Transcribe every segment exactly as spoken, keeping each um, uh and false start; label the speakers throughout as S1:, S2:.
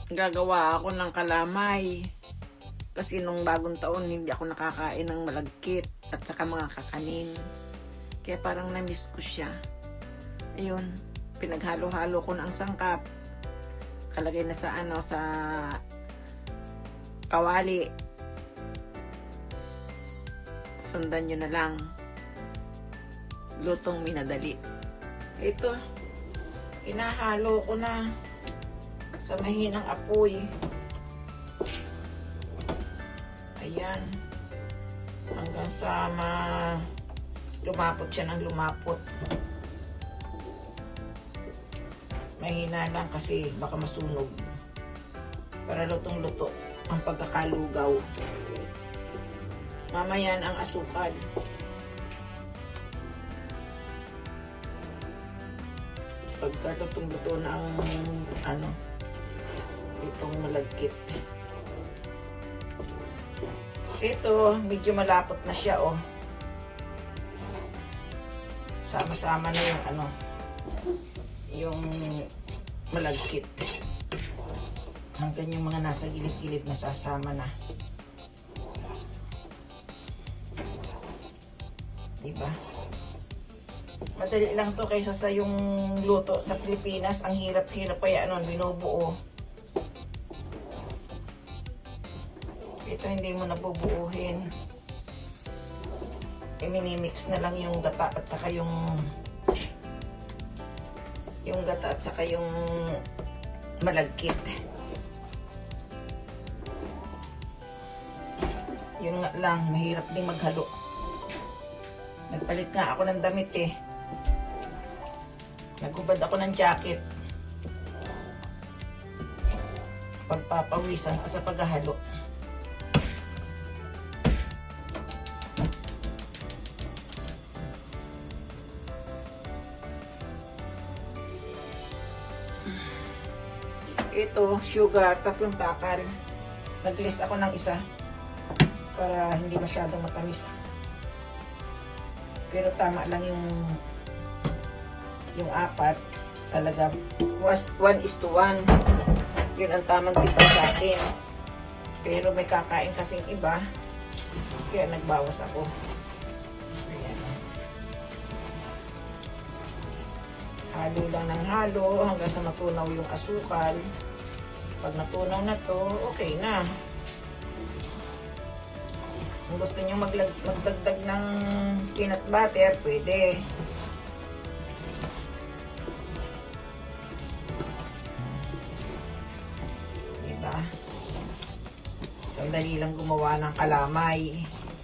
S1: gagawa ako ng kalamay. Kasi nung bagong taon, hindi ako nakakain ng malagkit at saka mga kakanin. Kaya parang na-miss ko siya. Ayun, pinaghalo-halo ko ng sangkap. Kalagay na sa ano, sa kawali. Sundan nyo na lang. Lutong minadali. Ito, inahalo ko na sa mahinang apoy. Ayan. Hanggang sa ma lumapot siya ng lumapot. Mahina lang kasi baka masunog. Para lutong-luto ang pagkakalugaw. Mamayan ang asukal. Pagka lutong-luto na ang ano, itong malagkit. Ito, medyo malapot na siya, oh. Sama-sama na yung ano, yung malagkit. Hanggang yung mga nasa gilid-gilid na sasama na. Diba? Madali lang to kaysa sa yung luto sa Pilipinas. Ang hirap-hirap pa yan, ano, binubuo. Ito hindi mo nabubuuhin. E, minimix na lang yung gata at saka yung yung gata at saka yung malagkit. Yun nga lang, mahirap din maghalo. Nagpalit nga ako ng damit eh. Nagubad ako ng jacket. Pagpapawisan ka sa paghahalo. Ito, sugar, tatlong takal. Nag-list ako ng isa para hindi masyadong matamis. Pero tama lang yung yung apat. Talaga, one is to one. Yun ang tamang tipa sa akin. Pero may kakain kasing iba. Kaya nagbawas ako. Ayan. Halo lang ng halo hanggang sa matunaw yung asukal. Pag natunaw na to, okay na. Kung gusto nyo maglag magdagdag ng peanut butter, pwede. Diba? Sandali lang gumawa ng kalamay.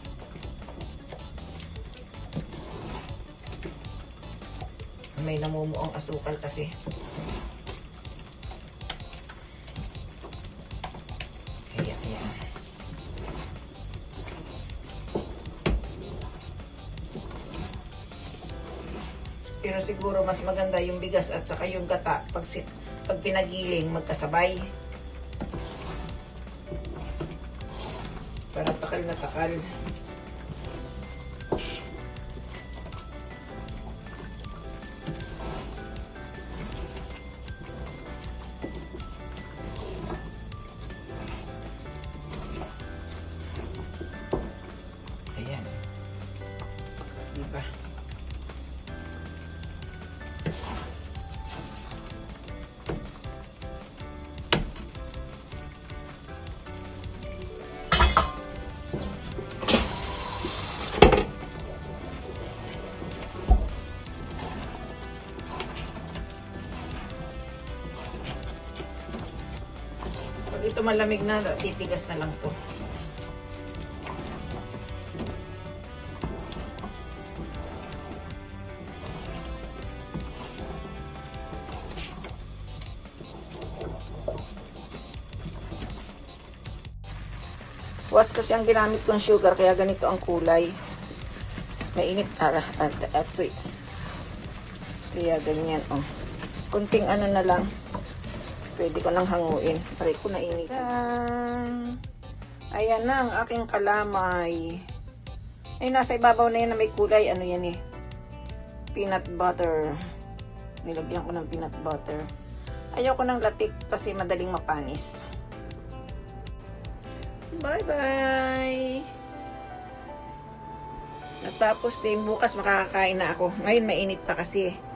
S1: May namumuong asukal kasi. Ayan, ayan. Pero siguro mas maganda yung bigas at saka yung gata pag, pag pinagiling magkasabay. Para takal na takal. Ayan. Diba? Pag ito malamig na, titigas na lang to. Was kasi ang ginamit kong sugar, kaya ganito ang kulay. Mainit. Ara, at, at, at, kaya ganyan, oh. Kunting ano na lang. Pwede ko nang hanguin. Pare ko na init. Ayan na ang aking kalamay. Ay, nasa ibabaw na yan na may kulay. Ano yan eh? Peanut butter. Nilagyan ko ng peanut butter. Ayoko ng latik kasi madaling mapanis. Bye-bye! At tapos din, bukas makakakain na ako. Ngayon mainit pa kasi.